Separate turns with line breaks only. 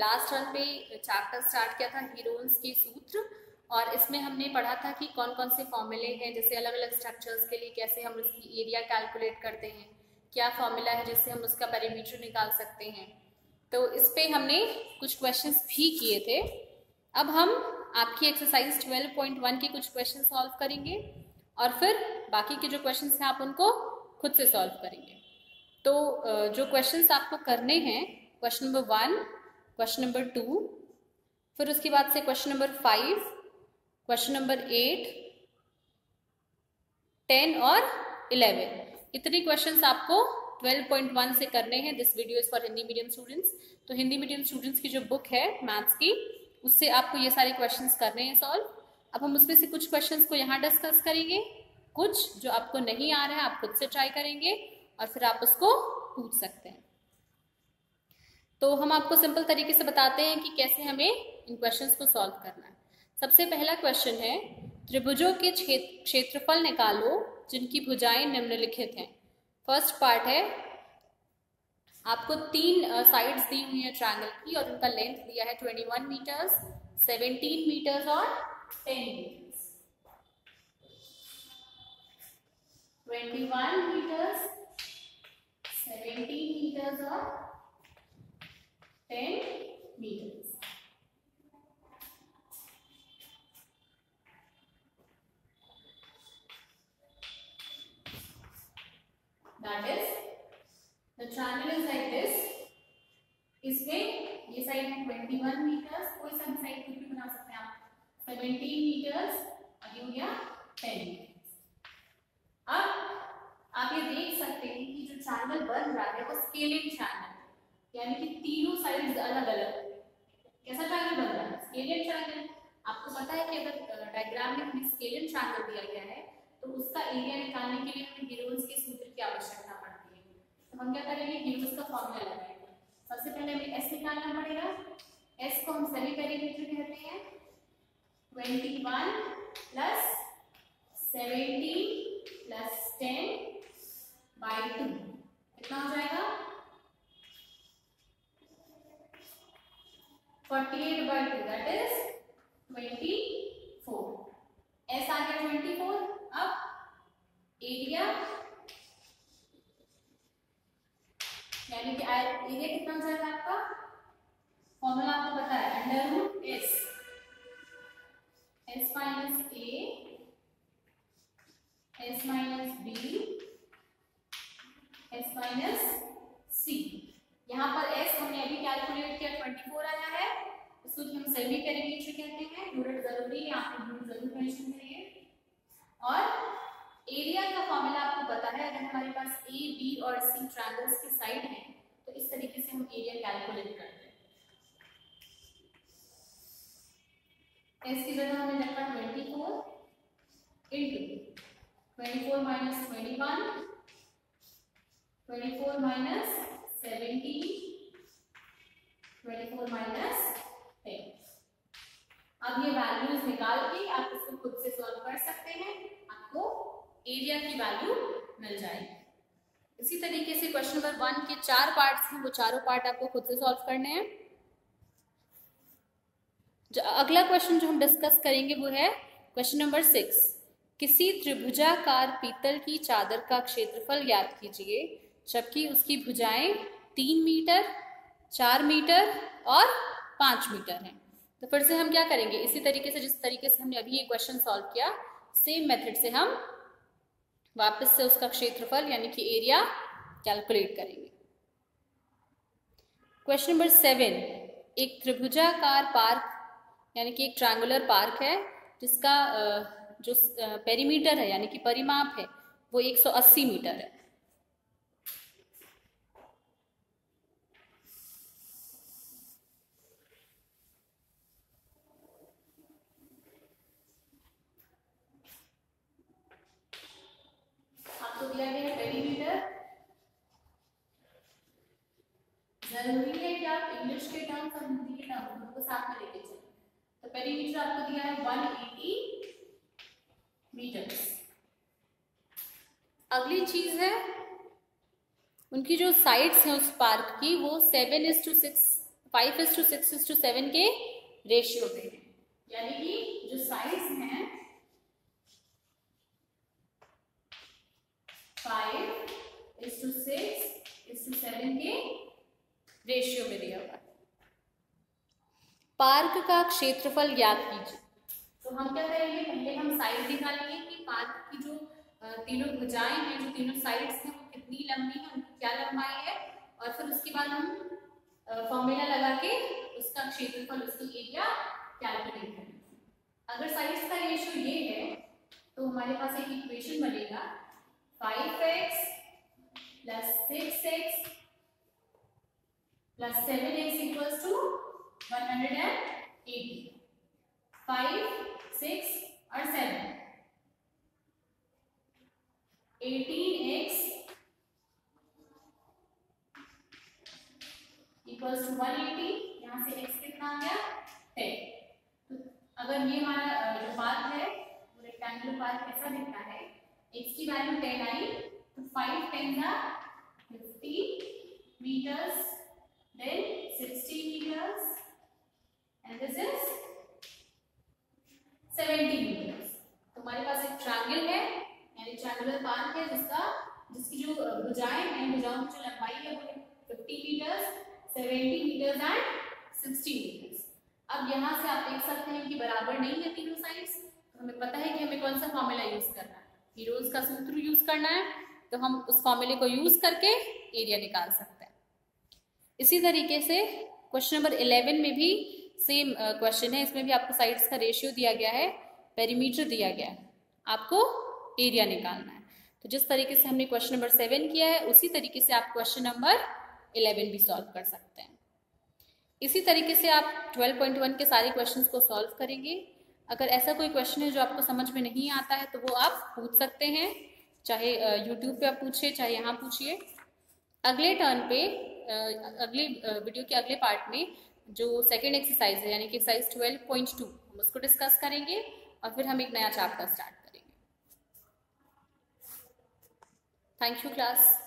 Last run पे chapter start किया था हीरोन्स के सूत्र, और इसमें हमने पढ़ा था कि कौन कौन से फॉर्मूले हैं, जैसे अलग अलग स्ट्रक्चर्स के लिए कैसे हम उसकी एरिया कैलकुलेट करते हैं, क्या फॉर्मूला है जिससे हम उसका पेरीमीटर निकाल सकते हैं। तो इस पे हमने कुछ क्वेश्चंस भी किए थे। अब हम आपकी एक्सरसाइज 12.1 के कुछ क्वेश्चन सॉल्व करेंगे और फिर बाकी के जो क्वेश्चंस हैं आप उनको खुद से सॉल्व करेंगे। तो जो क्वेश्चंस आपको करने हैं, क्वेश्चन नंबर 1, क्वेश्चन नंबर 2, फिर उसके बाद से क्वेश्चन नंबर 5, क्वेश्चन नंबर 8, 10 और 11, इतने क्वेश्चंस आपको 12.1 से करने हैं। This video is for Hindi medium students. तो हिंदी मीडियम स्टूडेंट्स की जो बुक है मैथ्स की, उससे आपको ये सारे क्वेश्चंस करने हैं सॉल्व। अब हम उसमें से कुछ क्वेश्चंस को यहाँ डिस्कस करेंगे, कुछ जो आपको नहीं आ रहा है आप खुद से ट्राई करेंगे और फिर आप उसको पूछ सकते हैं। तो हम आपको सिंपल तरीके से बताते हैं कि कैसे हमें इन क्वेश्चंस को सॉल्व करना है। सबसे पहला क्वेश्चन है, त्रिभुजों के क्षेत्रफल निकालो जिनकी भुजाएं निम्नलिखित हैं। फर्स्ट पार्ट है, आपको 3 साइड्स दी हुई है ट्रायंगल की और उनका लेंथ दिया है 21 मीटर्स, 17 मीटर्स और 10 मीटर्स। 21 मीटर्स, 17 मीटर्स और 10 metres. That is, the triangle is like this. इसमें ये साइड है 21 मीटर्स, कोई सा भी साइड कुछ भी बना सकते हैं आप, 17 मीटर्स और ये हो गया 10 मीटर्स। अब आप ये देख सकते हैं कि जो ट्रायंगल बन रहा है वो स्केलिंग ट्रायंगल, यानी कि तीनों साइड्स अलग अलग। कैसा ट्रायंगल बन रहा है? Scaling triangle. आपको पता है कि अगर डायग्राम में हमें स्केलिंग ट्रायंगल दिया गया है तो उसका एरिया निकालने के लिए हमें हीरोन्स के सूत्र की आवश्यकता पड़ती है। तो हम क्या करेंगे, हीरोन्स का फॉर्मूला लगाएंगे। सबसे पहले हमें एस निकालना पड़ेगा। एस को हम सभी पेरीमीटर कहते हैं। 21 प्लस 17 प्लस 10/2 कितना हो जाएगा? 48/2, दैट इज 24। एस आ गया 24। अब एरिया, यानी कि एरिया कितना हो जाएगा आपका? फॉर्मूला आपको पता है, √S, S minus A, S minus B, S minus C। यहाँ पर S हमने अभी कैलकुलेट किया 24 आया है, इसको हम सेमी पेरीमीटर कहते हैं। यूनिट जरूरी है, आप यूनिट जरूर मेंशन करिए। और एरिया का फॉर्मूला आपको पता है, अगर हमारे पास A, B और C ट्रायंगल्स की साइड है तो इस तरीके से हम एरिया कैलकुलेट करते हैं। S की जगह हमने रखा 24 इंटू 24 माइनस 21, 24 माइनस 17, 24 माइनस 10। अब ये वैल्यूज निकाल के आप इसको खुद से सॉल्व कर सकते हैं, आपको एरिया की वैल्यू मिल जाएगी। इसी तरीके से क्वेश्चन नंबर 1 के 4 पार्ट्स हैं, वो चारों पार्ट आपको खुद से सॉल्व करने हैं। अगला क्वेश्चन जो हम डिस्कस करेंगे वो है क्वेश्चन नंबर 6। किसी त्रिभुजाकार पीतल की चादर का क्षेत्रफल ज्ञात कीजिए जबकि उसकी भुजाएं 3 मीटर, 4 मीटर और 5 मीटर हैं। तो फिर से हम क्या करेंगे, इसी तरीके से जिस तरीके से हमने अभी ये क्वेश्चन सॉल्व किया, सेम मेथड से हम वापस से उसका क्षेत्रफल यानी कि एरिया कैलकुलेट करेंगे। क्वेश्चन नंबर 7, एक त्रिभुजाकार पार्क यानी कि एक ट्रायंगुलर पार्क है जिसका जो पेरीमीटर है यानी कि परिमाप है वो 180 मीटर है। आपको दिया गया है पेरीमीटर। जरूरी है कि आप इंग्लिश के टर्म्स और हिंदी के टर्म्स दोनों को साथ में लेके चलें। तो पेरीमीटर आपको दिया है 180 मीटर्स। अगली चीज है उनकी जो साइड्स हैं उस पार्क की, वो 7:6 5:6:7 के रेशियो पे है, यानी कि जो साइड्स हैं 5:6:7 के रेशियो में दिया हुआ है। पार्क का क्षेत्रफल ज्ञात कीजिए। तो हम क्या करेंगे, पहले हम साइड निकालेंगे कि पार्क की जो तीनों भुजाएं हैं, जो तीनों साइड्स हैं, वो कितनी लंबी है, उनकी क्या लंबाई है, और फिर उसके बाद हम फॉर्मूला लगा के उसका क्षेत्रफल, उसकी एरिया कैलकुलेट करेंगे। अगर साइड्स का रेशियो ये है तो हमारे पास एक इक्वेशन बनेगा 5x + 6x + 7x = 180। 5, 6 और 7, 18x = 180। यहाँ से x कितना आ गया 10। तो अगर ये हमारा जो पार्क है वो रेक्टेंगुलर पार्क ऐसा दिखता है, x की वैल्यू 10 आई तो 5 10 50 meters, then 60 meters and this is 70 meters। तो हमारे पास एक ट्रायंगल है, यानी ट्रायंगुलर पार्क है जिसकी जो भुजाएं हैं, भुजाओं की जो लंबाई है वो 50 meters, 70 meters and 60 meters। अब यहाँ से आप देख सकते हैं कि बराबर नहीं है तीनों साइड्स, तो हमें पता है कि हमें कौन सा फॉर्मूला यूज करना है, हीरोज का सूत्र यूज करना है। तो हम उस फॉर्मूले को यूज करके एरिया निकाल सकते हैं। इसी तरीके से क्वेश्चन नंबर 11 में भी सेम क्वेश्चन है, इसमें भी आपको साइड्स का रेशियो दिया गया है, पेरीमीटर दिया गया है, आपको एरिया निकालना है। तो जिस तरीके से हमने क्वेश्चन नंबर 7 किया है उसी तरीके से आप क्वेश्चन नंबर 11 भी सॉल्व कर सकते हैं। इसी तरीके से आप 12.1 के सारे क्वेश्चंस को सॉल्व करेंगे। अगर ऐसा कोई क्वेश्चन है जो आपको समझ में नहीं आता है तो वो आप पूछ सकते हैं, चाहे यूट्यूब पे आप पूछिए, चाहे यहाँ पूछिए। अगले टर्न पे अगले वीडियो के अगले पार्ट में जो सेकेंड एक्सरसाइज है, यानी कि एक्सरसाइज 12.2, हम उसको डिस्कस करेंगे और फिर हम एक नया चैप्टर स्टार्ट करेंगे। Thank you class.